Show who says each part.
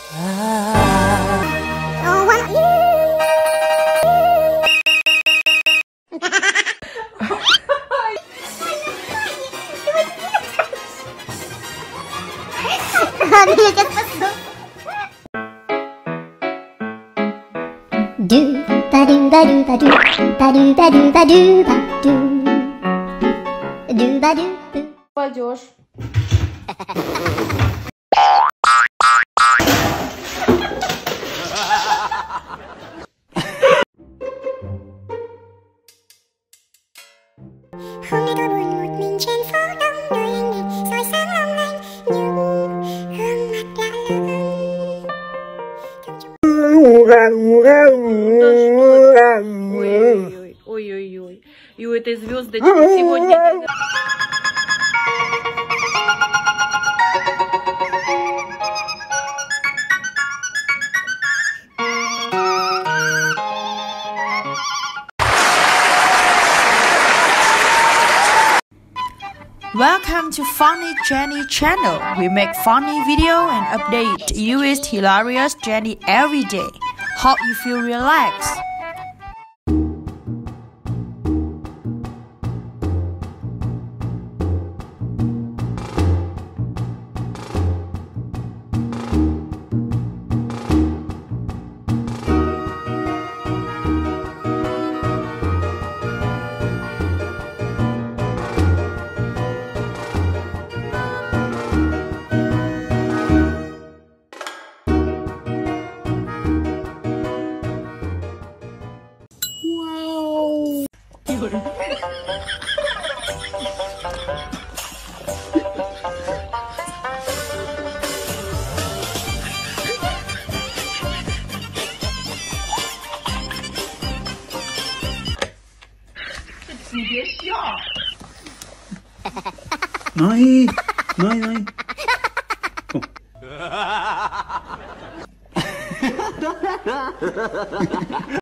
Speaker 1: Do ba do ba do ba do ba do ba do ba do ba do ba do.
Speaker 2: Пойдешь.
Speaker 1: Hôm nay tôi buồn một mình trên phố đông, đôi ánh đèn soi sáng long lanh những gương mặt lạ lẫm.
Speaker 2: Ой-ой-ой. И у этой звездочки сегодня...
Speaker 3: Welcome to Funny Jenny channel. We make funny video and update you with hilarious Jenny every day. Hope you feel relaxed.
Speaker 4: Nein, nein, nein. Komm.